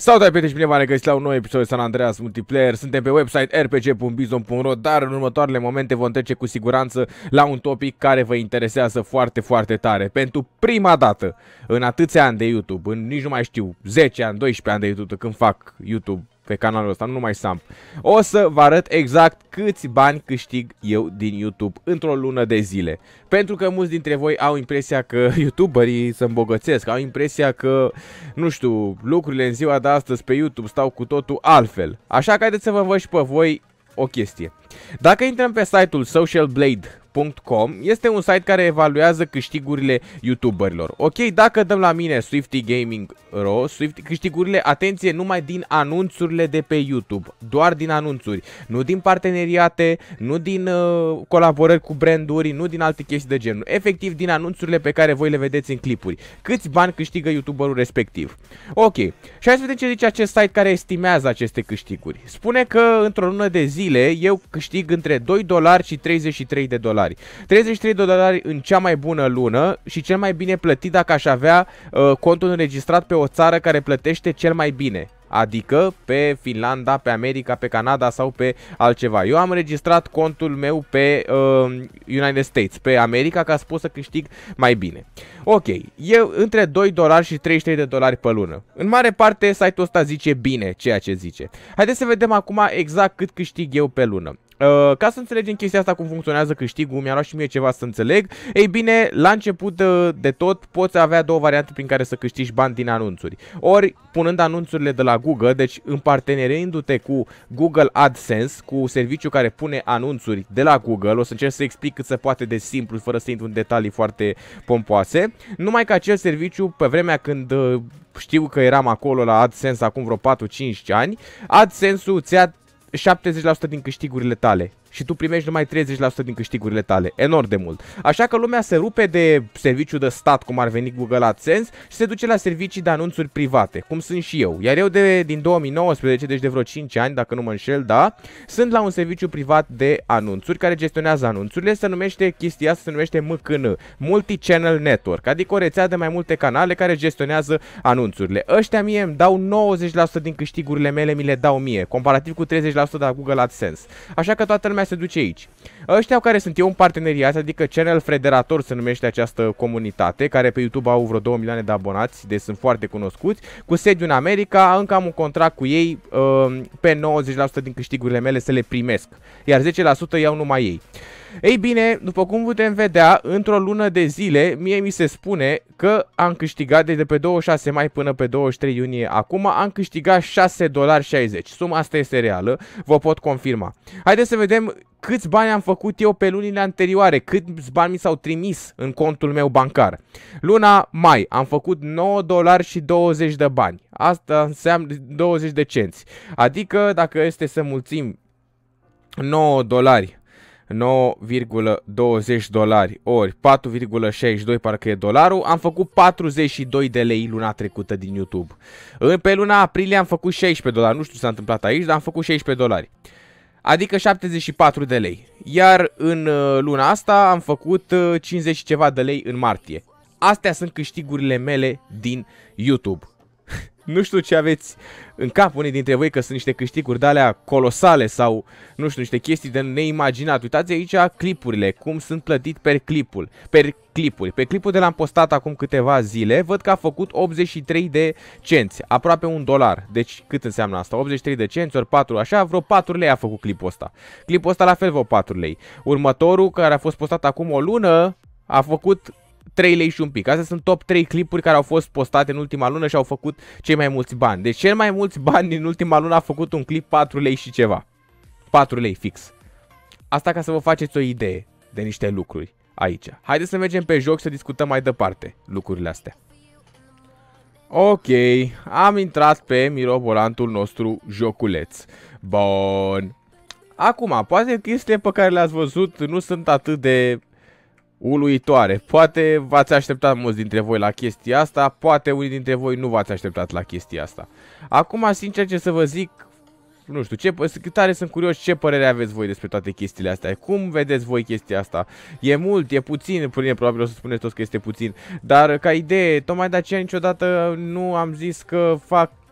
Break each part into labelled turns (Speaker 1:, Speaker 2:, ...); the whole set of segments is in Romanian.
Speaker 1: Salutare prieteni și bine v-am regăsit la un nou episod de San Andreas Multiplayer. Suntem pe website rpg.bizon.ro, dar în următoarele momente vom trece cu siguranță la un topic care vă interesează foarte, foarte tare. Pentru prima dată în atâția ani de YouTube, în nici nu mai știu, 10 ani, 12 ani de YouTube, când fac YouTube pe canalul ăsta, nu mai Samp, o să vă arăt exact câți bani câștig eu din YouTube într-o lună de zile. Pentru că mulți dintre voi au impresia că YouTuberii se îmbogățesc, au impresia că, nu știu, lucrurile în ziua de astăzi pe YouTube stau cu totul altfel. Așa că haideți să vă învăț și pe voi o chestie. Dacă intrăm pe site-ul socialblade.com, este un site care evaluează câștigurile YouTuberilor. Ok, dacă dăm la mine Swifty Gaming Ro, câștigurile, atenție, numai din anunțurile de pe YouTube, doar din anunțuri, nu din parteneriate, nu din colaborări cu branduri, nu din alte chestii de genul, efectiv din anunțurile pe care voi le vedeți în clipuri. Câți bani câștigă YouTuberul respectiv? Ok, și hai să vedem ce zice acest site care estimează aceste câștiguri. Spune că într-o lună de zile eu câștig între 2 dolari și 33 de dolari. 33 de dolari în cea mai bună lună și cel mai bine plătit dacă aș avea contul înregistrat pe o țară care plătește cel mai bine. Adică pe Finlanda, pe America, pe Canada sau pe altceva. Eu am înregistrat contul meu pe United States, pe America, ca să pot să câștig mai bine. Ok, eu între 2 dolari și 33 de dolari pe lună. În mare parte site-ul ăsta zice bine ceea ce zice. Haideți să vedem acum exact cât câștig eu pe lună. Ca să înțelegem chestia asta cum funcționează câștigul, mi-a luat și mie ceva să înțeleg. Ei bine, la început de tot poți avea două variante prin care să câștigi bani din anunțuri. Ori punând anunțurile de la Google, deci împartenerindu-te cu Google AdSense, cu serviciul care pune anunțuri de la Google. O să încerc să explic cât se poate de simplu, fără să intru în detalii foarte pompoase. Numai că acel serviciu, pe vremea când știu că eram acolo la AdSense acum vreo 4-5 ani, AdSense-ul îți ia 70% din câștigurile tale și tu primești numai 30% din câștigurile tale. Enorm de mult. Așa că lumea se rupe de serviciul de stat, cum ar veni Google AdSense, și se duce la servicii de anunțuri private, cum sunt și eu. Iar eu din 2019, deci de vreo 5 ani, dacă nu mă înșel, da, sunt la un serviciu privat de anunțuri care gestionează anunțurile. Se numește chestia asta, se numește MCN, Multi-Channel Network, adică o rețea de mai multe canale care gestionează anunțurile. Ăștia mie îmi dau 90% din câștigurile mele, mi le dau mie, comparativ cu 30% de la Google AdSense. Așa că toată lumea se duce aici. Ăștia care sunt eu un parteneriat, adică Channel Federator se numește această comunitate, care pe YouTube au vreo 2 milioane de abonați, deci sunt foarte cunoscuți, cu sediu în America, încă am un contract cu ei, pe 90% din câștigurile mele să le primesc, iar 10% iau numai ei. Ei bine, după cum putem vedea, într-o lună de zile, mie mi se spune că am câștigat, de pe 26 mai până pe 23 iunie, acum am câștigat 6 dolari 60. Suma asta este reală, vă pot confirma. Haideți să vedem câți bani am făcut eu pe lunile anterioare, câți bani mi s-au trimis în contul meu bancar. Luna mai am făcut 9 dolari și 20 de bani. Asta înseamnă 20 de cenți. Adică dacă este să mulțim 9 dolari 9,20 dolari ori 4,62 parcă e dolarul, am făcut 42 de lei luna trecută din YouTube. Pe luna aprilie am făcut 16 dolari, nu știu ce s-a întâmplat aici, dar am făcut 16 dolari. Adică 74 de lei. Iar în luna asta am făcut 50 și ceva de lei în martie. Astea sunt câștigurile mele din YouTube. Nu știu ce aveți în cap unii dintre voi, că sunt niște câștiguri de-alea colosale sau, nu știu, niște chestii de neimaginat. Uitați aici clipurile, cum sunt plătit per clipuri. Pe clipul de l-am postat acum câteva zile, văd că a făcut 83 de cenți, aproape un dolar. Deci cât înseamnă asta? 83 de cenți ori 4, așa, vreo 4 lei a făcut clipul ăsta. Clipul ăsta la fel vreo 4 lei. Următorul, care a fost postat acum o lună, a făcut 3 lei și un pic. Astea sunt top 3 clipuri care au fost postate în ultima lună și au făcut cei mai mulți bani. Deci cel mai mulți bani din ultima lună a făcut un clip 4 lei și ceva. 4 lei fix. Asta ca să vă faceți o idee de niște lucruri aici. Haideți să mergem pe joc să discutăm mai departe lucrurile astea. Ok, am intrat pe mirobolantul nostru joculeț. Bun. Acum, poate chestiile pe care le-ați văzut nu sunt atât de uluitoare. Poate v-ați așteptat mulți dintre voi la chestia asta, poate unii dintre voi nu v-ați așteptat la chestia asta. Acum, sincer ce să vă zic, nu știu, tare sunt curios ce părere aveți voi despre toate chestiile astea. Cum vedeți voi chestia asta? E mult, e puțin, probabil o să spuneți toți că este puțin, dar ca idee, tocmai de aceea niciodată nu am zis că fac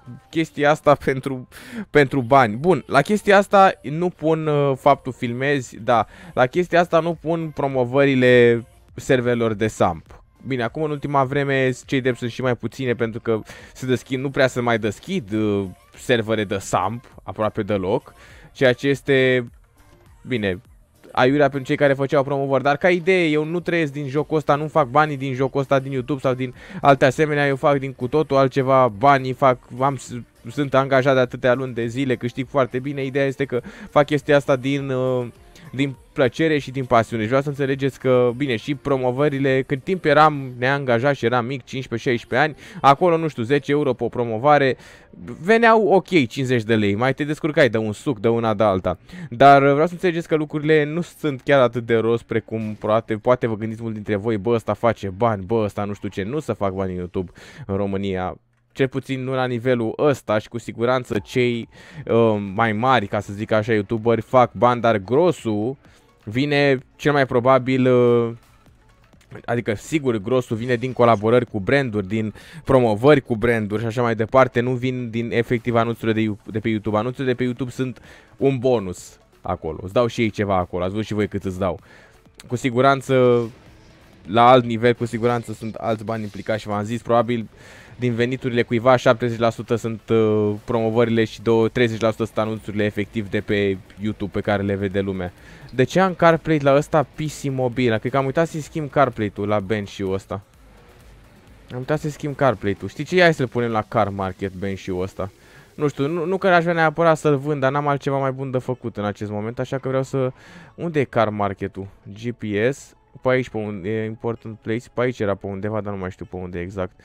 Speaker 1: chestia asta pentru bani. Bun, la chestia asta nu pun faptul filmezi, da, la chestia asta nu pun promovările serverelor de SAMP. Bine, acum în ultima vreme cei drept sunt și mai puține pentru că se deschid, nu prea se mai deschid servere de SAMP aproape deloc, ceea ce este, bine, aiurea pentru cei care făceau promovări. Dar ca idee, eu nu trăiesc din jocul ăsta, nu fac banii din jocul ăsta din YouTube sau din alte asemenea, eu fac din cu totul altceva, banii sunt angajat de atâtea luni de zile, câștig foarte bine. Ideea este că fac chestia asta din plăcere și din pasiune. Și vreau să înțelegeți că, bine, și promovările, când timp eram neangajat și eram mic, 15-16 ani, acolo, nu știu, 10 euro pe o promovare, veneau ok 50 de lei, mai te descurcai de un suc, de una de alta. Dar vreau să înțelegeți că lucrurile nu sunt chiar atât de rost precum poate vă gândiți mult dintre voi, bă, ăsta face bani, bă, ăsta nu știu ce, nu să fac bani în YouTube în România. Cel puțin nu la nivelul ăsta și cu siguranță cei mai mari, ca să zic așa, youtuberi fac bani, dar grosul vine cel mai probabil, adică sigur grosul vine din colaborări cu branduri, din promovări cu branduri și așa mai departe, nu vin din efectiv anunțurile de pe YouTube. Anunțurile de pe YouTube sunt un bonus acolo, îți dau și ei ceva acolo, ați văzut și voi cât îți dau. Cu siguranță, la alt nivel, cu siguranță sunt alți bani implicați și v-am zis, probabil din veniturile cuiva 70% sunt promovările și 30% sunt anunțurile efectiv de pe YouTube pe care le vede lumea. De ce am CarPlay la ăsta PC mobil? Cred că am uitat să-i schimb CarPlay-ul la Banshee-ul ăsta. Am uitat să-i schimb CarPlay-ul. Știi ce? Hai să-l punem la Car Market Banshee-ul ăsta. Nu știu, nu că aș vrea neapărat să-l vând, dar n-am altceva mai bun de făcut în acest moment, așa că vreau să... Unde e Car Market-ul? GPS... Pe aici, pe unde e important place, pe aici era pe undeva, dar nu mai știu pe unde exact.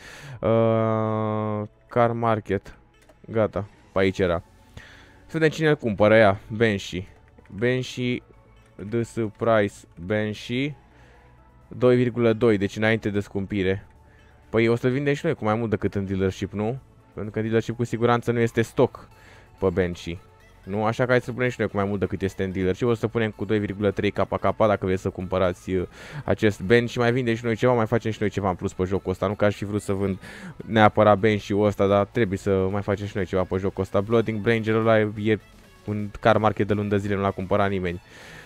Speaker 1: Car Market. Gata, pe aici era. Să vedem cine îl cumpără ea. Banshee. Banshee, DS price, Banshee 2,2, deci înainte de scumpire. Păi o să vindem și noi cu mai mult decât în dealership, nu? Pentru că în dealership cu siguranță nu este stoc pe Banshee. Nu? Așa că hai să punem și noi cu mai mult decât este în dealer. Și o să punem cu 2,3 KK dacă vreți să cumpărați acest bench. Și mai vindem și noi ceva, mai facem și noi ceva în plus pe jocul ăsta. Nu că aș fi vrut să vând neapărat bench-ul ăsta, dar trebuie să mai facem și noi ceva pe jocul ăsta. Blooding Branger-ul ăla e un car market de luni de zile, nu l-a cumpărat nimeni.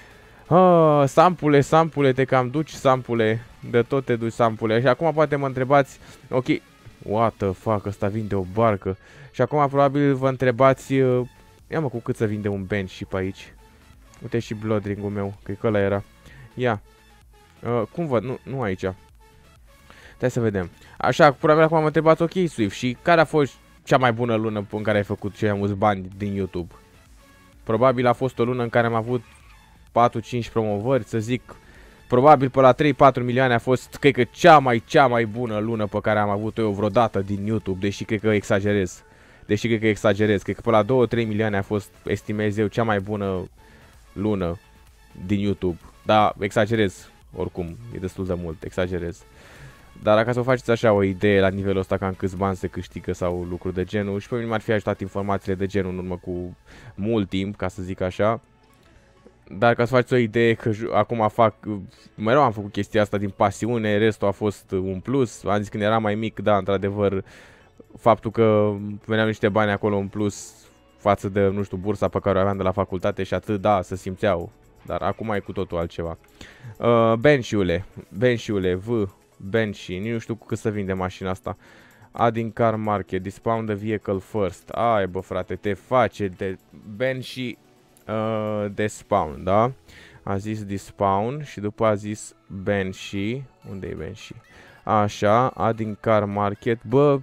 Speaker 1: Sampule, te cam duci, sampule. De tot te duci, sampule. Și acum poate mă întrebați, ok, what the fuck, ăsta vinde o barcă. Și acum probabil vă întrebați... Ia mă, cu cât să vinde un bench și pe aici. Uite și Blood Ring-ul meu, cred că ăla era. Ia. Cum văd? Nu aici. Hai să vedem. Așa, probabil acum mă întrebați, ok, Swift, și care a fost cea mai bună lună în care ai făcut cei mai mulți bani din YouTube? Probabil a fost o lună în care am avut 4-5 promovări, să zic. Probabil pe la 3-4 milioane a fost, cred că, cea mai bună lună pe care am avut-o eu vreodată din YouTube, deși cred că exagerez. Cred că pe la 2-3 milioane a fost, estimez eu, cea mai bună lună din YouTube. Da, exagerez, oricum, e destul de mult, exagerez. Dar dacă să o faceți așa o idee la nivelul ăsta, cam câți bani se câștigă sau lucruri de genul, și pe mine m-ar fi ajutat informațiile de genul în urmă cu mult timp, ca să zic așa. Dar ca să faceți o idee că acum mereu am făcut chestia asta din pasiune, restul a fost un plus. Am zis când eram mai mic, da, într-adevăr, faptul că veneau niște bani acolo în plus față de, nu știu, bursa pe care o aveam de la facultate și atât, da, se simțeau. Dar acum e cu totul altceva. Banshee-ule, Banshee, nu știu cu cât să vinde mașina asta. Adding car market, dispound the vehicle first. Ai bă frate, te face de Banshee despawn, da? A zis despawn și după a zis Banshee. Unde e Banshee? Așa, adding car market, bă...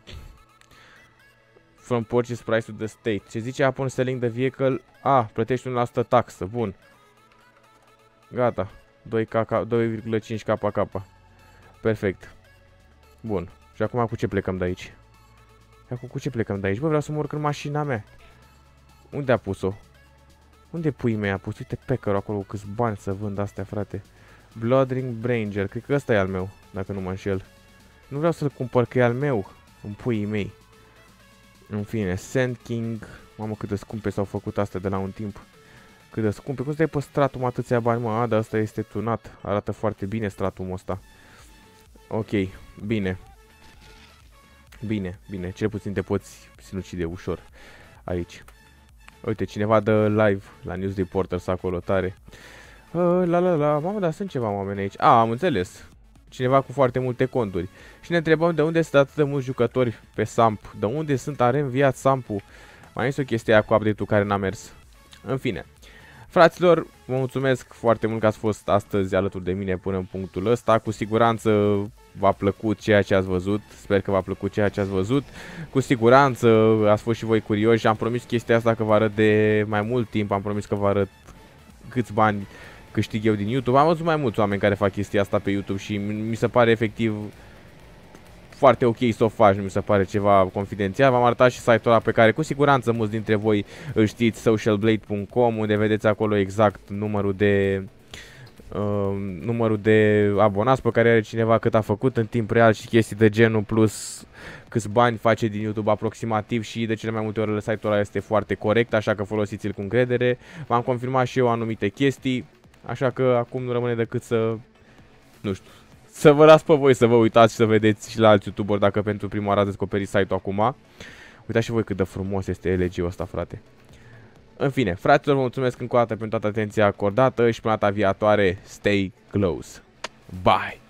Speaker 1: From purchase price to the state. Ce zice upon selling the vehicle? Plătești 1% taxă. Bun. Gata. 2,5 KK. Perfect. Bun. Și acum cu ce plecăm de aici? Bă, vreau să mă urc în mașina mea. Unde a pus-o? Unde pui mei a pus? Uite Packer acolo, câți bani să vând astea, frate. Blood Ring Branger. Cred că ăsta e al meu, dacă nu mă înșel. Nu vreau să-l cumpăr, că e al meu. În puii mei. În fine, Sand King. Mamă, cât de scumpe s-au făcut astea de la un timp. Cât de scumpe. Cum stai pe Stratum atâția bani, mă? Dar ăsta este tunat. Arată foarte bine Stratumul ăsta. Ok, bine. Bine, bine, cel puțin te poți sinucide ușor aici. Uite, cineva dă live la News Reporters acolo, tare. Mamă, dar sunt ceva oameni aici. Am înțeles. Cineva cu foarte multe conturi. Și ne întrebăm de unde sunt atât de mulți jucători pe Samp. De unde sunt, are înviat Samp-ul. Mai este o chestie aia cu update-ul care n-a mers. În fine. Fraților, vă mulțumesc foarte mult că ați fost astăzi alături de mine până în punctul ăsta. Cu siguranță v-a plăcut ceea ce ați văzut. Sper că v-a plăcut ceea ce ați văzut. Cu siguranță ați fost și voi curioși. Am promis chestia asta că vă arăt de mai mult timp. Am promis că vă arăt câți bani câștig eu din YouTube. Am văzut mai mulți oameni care fac chestia asta pe YouTube și mi se pare efectiv foarte ok să o faci, nu mi se pare ceva confidențial. V-am arătat și site-ul ăla pe care cu siguranță mulți dintre voi îl știți, socialblade.com, unde vedeți acolo exact numărul de abonați pe care are cineva, cât a făcut în timp real și chestii de genul, plus câți bani face din YouTube aproximativ și de cele mai multe ori site-ul ăla este foarte corect, așa că folosiți-l cu încredere. V-am confirmat și eu anumite chestii, așa că acum nu rămâne decât să, nu știu, să vă las pe voi să vă uitați și să vedeți și la alți youtuberi dacă pentru prima oară ați descoperit site-ul acum. Uitați și voi cât de frumos este LG-ul ăsta, frate. În fine, fraților, vă mulțumesc încă o dată pentru toată atenția acordată și până data viitoare, stay close. Bye!